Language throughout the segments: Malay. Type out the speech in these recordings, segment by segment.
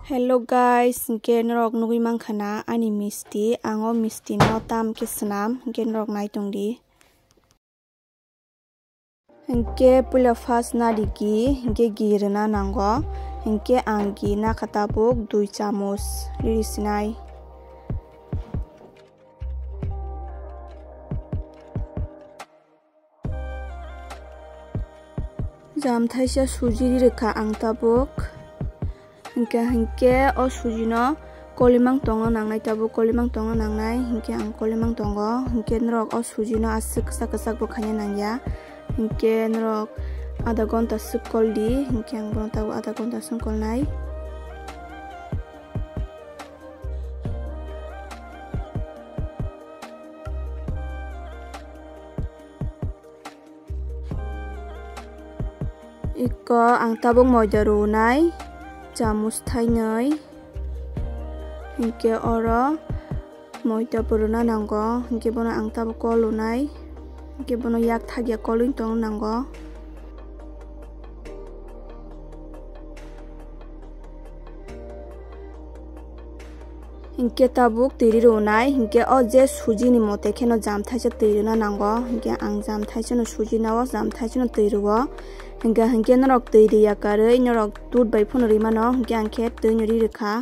Hello guys, gen rok nugui mangkhana ani misti ango misti no tam ke snam gen rok nai tongdi. Hingke pula fast na digi hingke girna nango hingke anggi na khatabuk 2 chamus risinai. Jam thaisa suji rikha ang tabuk. Hingke o suji no kolimang tongo nangnai tabu kolimang tongo nangnai hingke ang kolimang tongo hingke norok o suji no asuk kasak bo khanya nangya hingke norok adha gonta sukoldi hingke ang bono tabu adha gonta sukolnai. Iko ang tabuk moida runai chamus thainai hingke oro moita puruna nango hingke bono ang tabuk kolunai hingke bono yak thagya kolung tong nango. Hingke tabuk tiri runai hingke o je suji ni mote kheno jam thaisa tiruna nango hingke ang jam thaisa no suji nawo jam thaisa no tiruo hingke norok tiri yakarei norok tut bai phun rimano hingke ang khep tui nori rikha.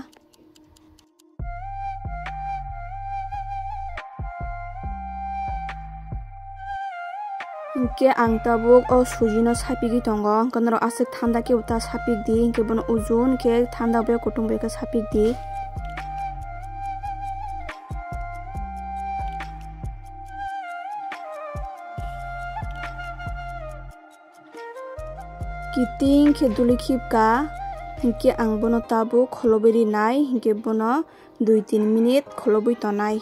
Hingke ang tabuk o suji no sapigi tongo hingke norok asuk thanda ke uta sapik di hingke bono ujun ke thanda be kutung be ka sapik di. Kiting ke duli khipka hingke ang bono tabu kholoberi nai hingke bono 2-3 minute kholobui tonai.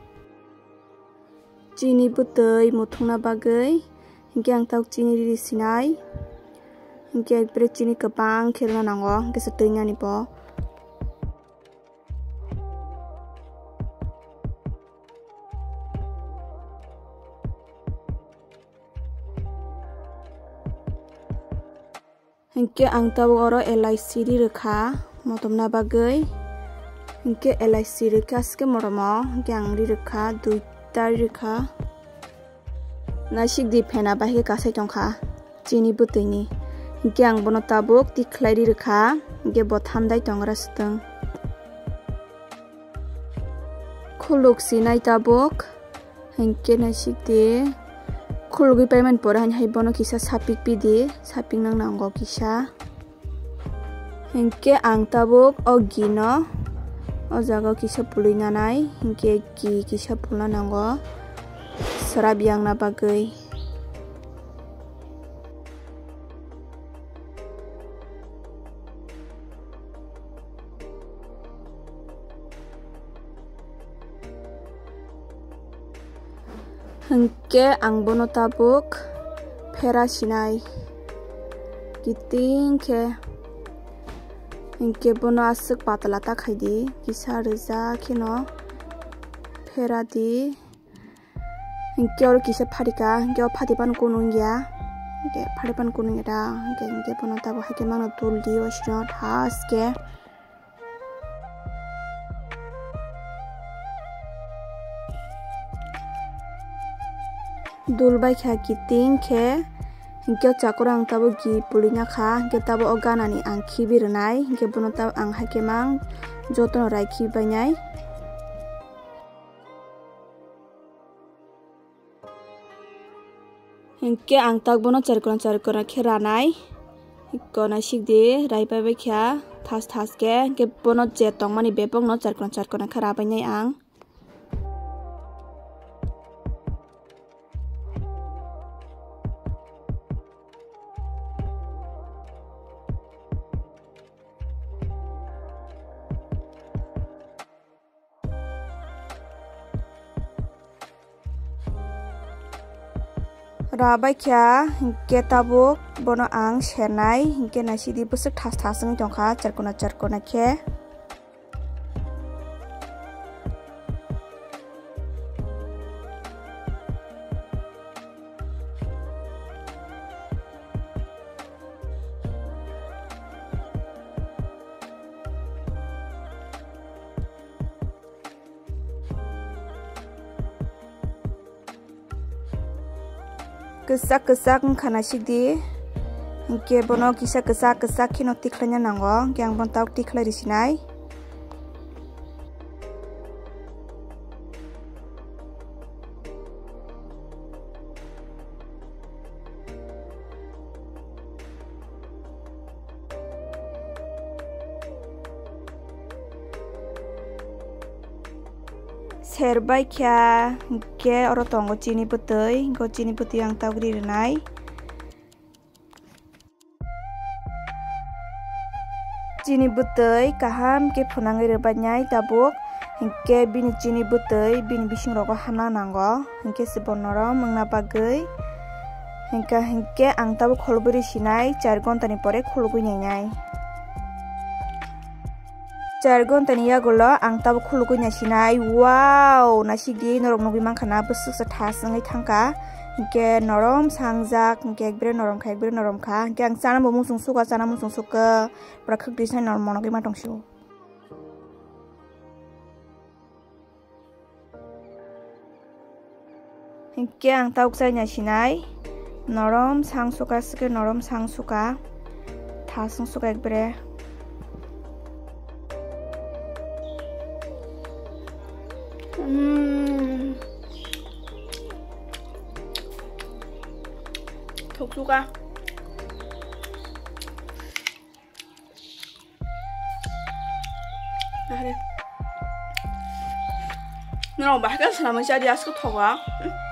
Chini butui muthungna bagui hingke ang tabuk chini risinai hingke ekbare chini kabang kherna nango hingke se tuinani bo. Hingke ang tabuk oro LIC rikha motomna bagui hingke LIC rikha ske moromo hingke ang rikha 2ta rikha nasik di phena bahi kasai tongkha chini butuini hingke ang bono tabuk tikhlai rikha hingke bo thandai tongra steng khuluk sinai tabuk hingke nasik di khulugui payment pora hai bono kisa sapik pidi sapik nang nango kisa hingke ang tabuk o gino o jaga kisa pului nanai hingke gi kisa pulna nango sarab yang na bagui. Hingke ang bono tabuk phera sinai kiting ke hingke bono asuk patla ta khaidi kisa reza kheno phera di hingke or kisa pharika hingke o phatipan kunungya hingke phatipan kunungya hingke bono tabuk haike mangno tuldi o sino thaske dulbai kha kiting ke hingke chakurang tabu gi pulina kha hingke tabu o ganani ang khibirnai hingke bono tabu ang hakemang jotono rai khibainai. Hingke ang tak bono charkona kheranai ikona sikdi rai pai kha thas ke hingke bono je tongmani bepong no charkona kharabainai ang. Rabai kya hingke tabuk bono ang sernai hingke nasidi busuk thas ng tongkha charkona khe. kesak wngkha nasikdi hingke bono kisa kesak kheno tiklanya nango hingke ang bon tauk tiklai risinai. Serbai kya hingke oro tongo chini putui hingke chini putui ang tauk rinai. Chini butui kaham ke phunangai rebanyai tabuk hingke bini chini butui bini bising rogo hana nango hingke sibon norom mangna bagui hingke ang tabuk kholburi sinai 4 ghonta ni pore khulgui nainai. 4 ghonta ni yagulo ang tabuk khulgui nasinai. Wow nasikdi norok nogui mangkhana busuk sa thas ngai thangka hingke norom sangjak hingke ekbere norom kha hingke ang chana bo musung suka pura khakdi sai norm monogui ma tongsiu. Hingke ang tabuk sai nasinai norom sang suka thas suka ekbere. Thuk suka. Nah, bahkan selama jadi asku thoga.